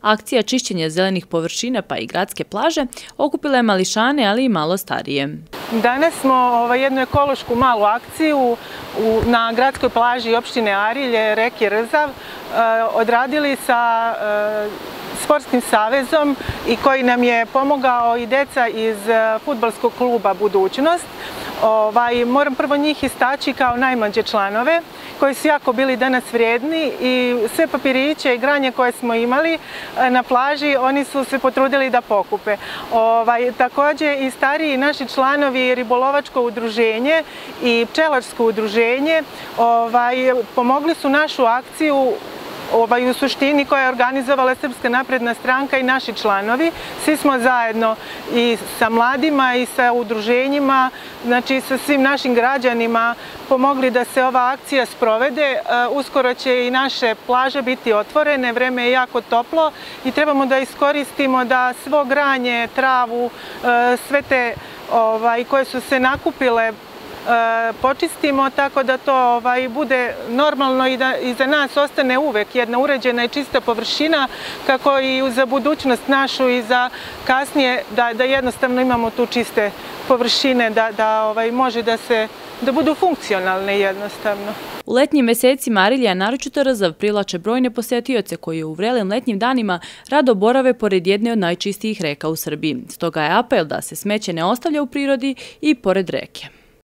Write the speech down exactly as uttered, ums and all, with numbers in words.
Akcija čišćenja zelenih površina pa i gradske plaže okupila je mališane, ali i malo starije. Danas smo jednu ekološku malu akciju na gradskoj plaži opštine Arilje, reke Rzav, odradili sa Sportskim savezom i koji nam je pomogao i deca iz fudbalskog kluba Budućnost. Moram prvo njih istaći kao najmlađe članove, koji su jako bili danas vrijedni i sve papiriće i granje koje smo imali na plaži, oni su se potrudili da pokupe. Također i stariji naši članovi, ribolovačko udruženje i pčelarsko udruženje, pomogli su našu akciju u suštini koja je organizovala Srpska napredna stranka i naši članovi. Svi smo zajedno i sa mladima i sa udruženjima, znači sa svim našim građanima pomogli da se ova akcija sprovede. Uskoro će i naše plaže biti otvorene, vreme je jako toplo i trebamo da iskoristimo da svo granje, travu, sve te koje su se nakupile počistimo tako da to bude normalno i da iza nas ostane uvek jedna uređena i čista površina kako i za budućnost našu i za kasnije da jednostavno imamo tu čiste površine da može da se da budu funkcionalne jednostavno. U letnjim mesecima Arilja, naročito Rzav, privlače brojne posetioce koji u vrelim letnjim danima rado borave pored jedne od najčistijih reka u Srbiji. Stoga je apel da se smeće ne ostavlja u prirodi i pored reke.